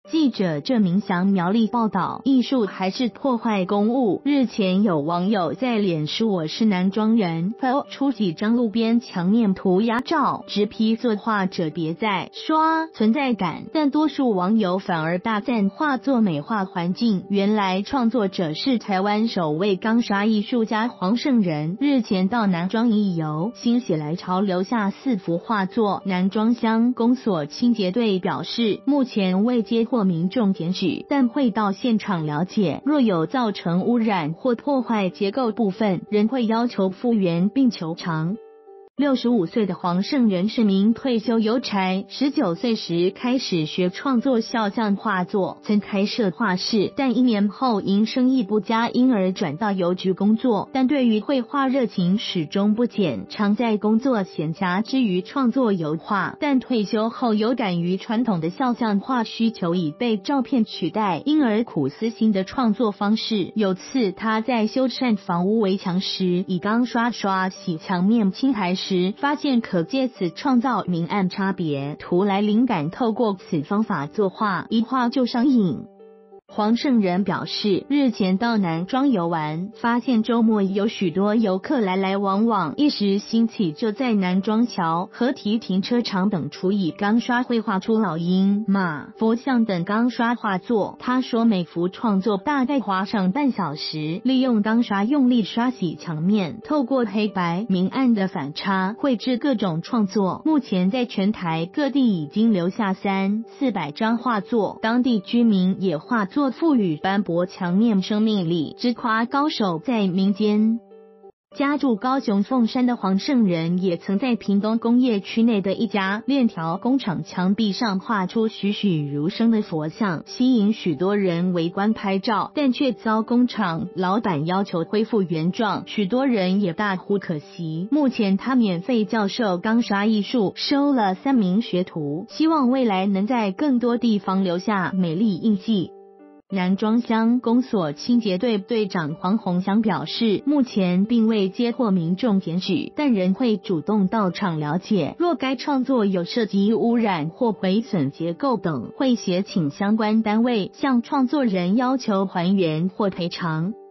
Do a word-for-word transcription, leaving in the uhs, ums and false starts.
记者郑明祥苗栗报道，艺术还是破坏公物？日前有网友在脸书我是南庄人 po 出几张路边墙面涂鸦照，直批作画者别再刷存在感，但多数网友反而大赞画作美化环境。原来创作者是台湾首位钢刷艺术家黄胜仁，日前到南庄一游，心血来潮留下四幅画作。南庄乡公所清洁队表示，目前未接获民众检举，但会到现场了解，若有造成污染或破坏结构部分，仍会要求复原并求偿。六十五岁的黄胜仁是名退休邮差，十九岁时开始学创作肖像画作，曾开设画室，但一年后因生意不佳，因而转到邮局工作，但对于绘画热情始终不减，常在工作闲暇之余创作油画，但退休后有感于传统的肖像画需求已被照片取代，因而苦思新的创作方式。有次他在修缮房屋围墙时，以钢刷刷洗墙面青苔时，发现可借此创造明暗差别，图来灵感，透过此方法作画，一画就上瘾。黄胜仁表示，日前到南庄游玩，发现周末有许多游客来来往往，一时兴起就在南庄桥、河堤停车场等处以钢刷绘画出老鹰、马、佛像等钢刷画作。他说每幅创作大概花上半小时，利用钢刷用力刷洗墙面，透过黑白明暗的反差绘制各种创作。目前在全台各地已经留下三四百张画作，当地居民也画作赋予斑驳墙面生命力，直夸高手在民间。家住高雄凤山的黄胜仁也曾在屏东工业区内的一家链条工厂墙壁上画出栩栩如生的佛像，吸引许多人围观拍照，但却遭工厂老板要求恢复原状，许多人也大呼可惜。目前他免费教授钢刷艺术，收了三名学徒，希望未来能在更多地方留下美丽印记。南庄乡公所清洁队队长黄宏祥表示，目前并未接获民众检举，但仍会主动到场了解，若该创作有涉及污染或毁损结构等，会协请相关单位向创作人要求还原或赔偿。